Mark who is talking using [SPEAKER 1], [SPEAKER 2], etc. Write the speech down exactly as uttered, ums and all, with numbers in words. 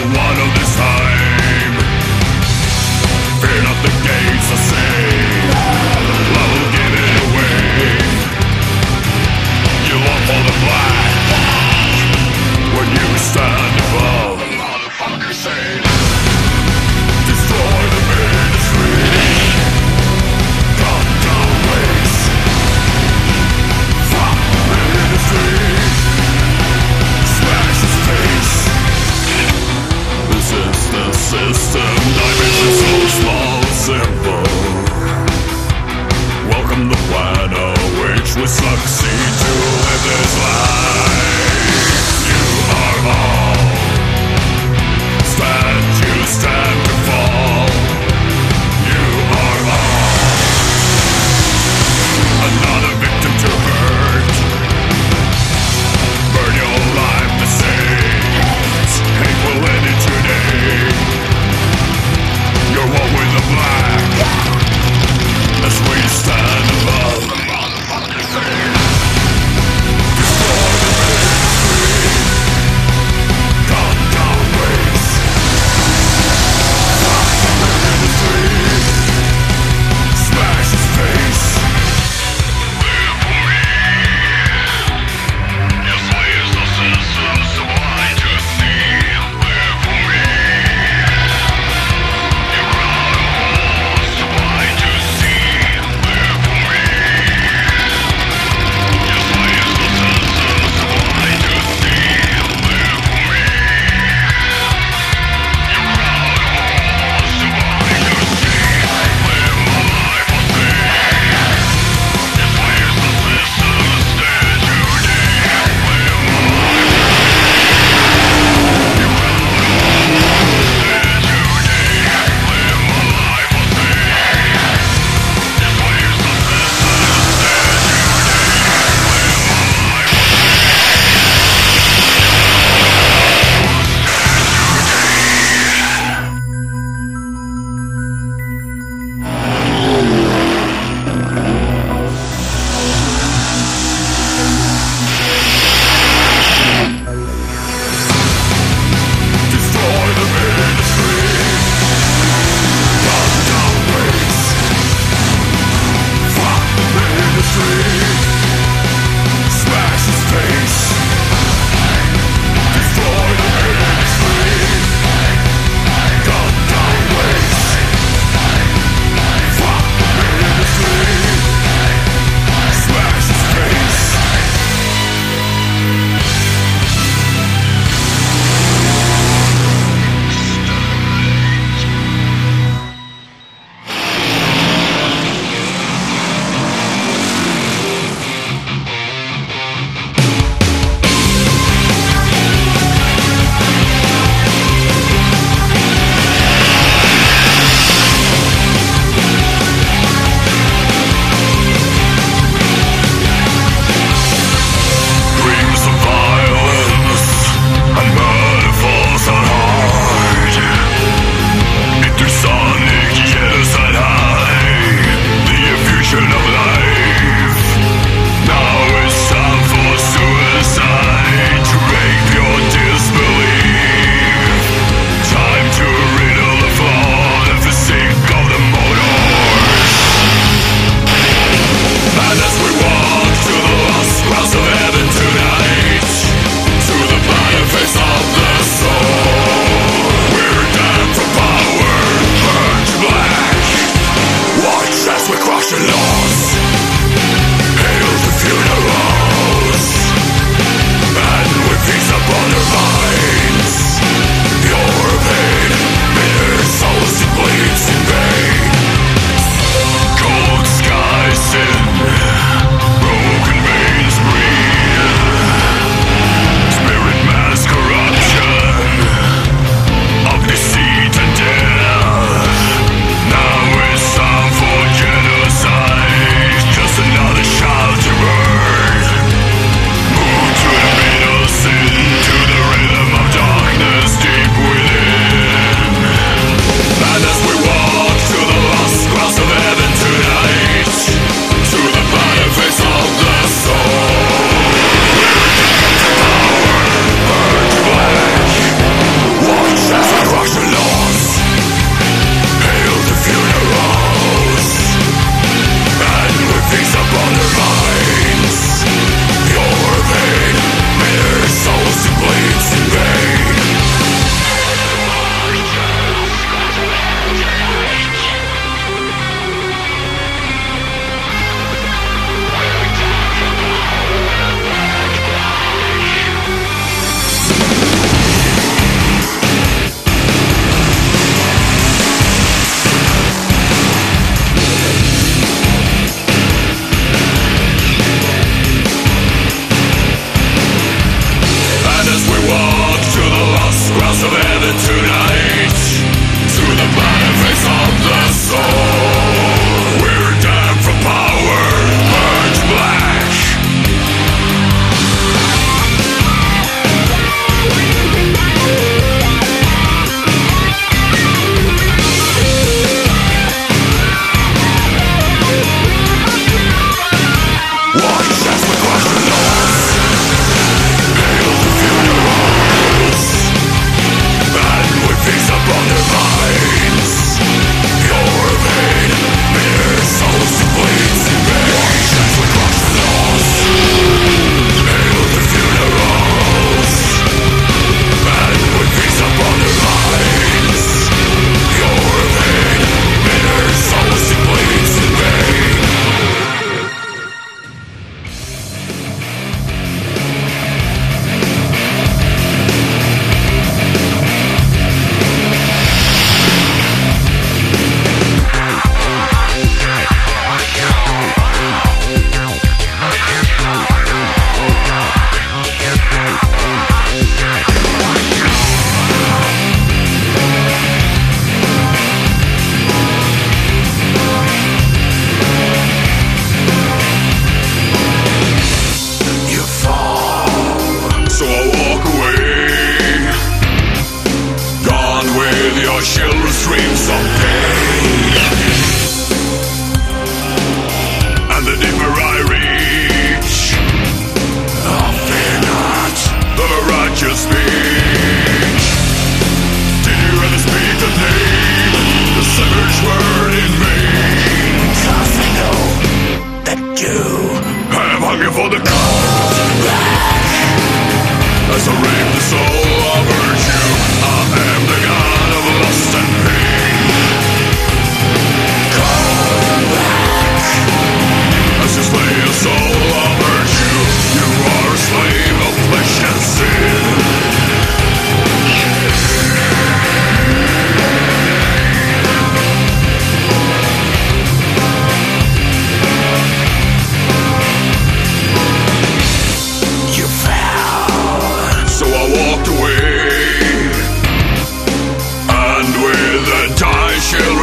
[SPEAKER 1] one of this time. Fear not the gates, I say. I will give it away. You look for the black when you stand above. The motherfuckers say, destroy the ministry. Cut down waste. Fuck ministry. Smash his face. your children's dreams of pain. And the deeper I reach, I fear not the righteous speech. Did you ever speak the name, the savage word in me? 'Cause I know that you have hunger for the cold back. As I rape the soul of virtue, I am the god of lust and pain. Come back. As you slay a soul of virtue, you are a slave of flesh and sin. You fell, so I walked away, and with a die shall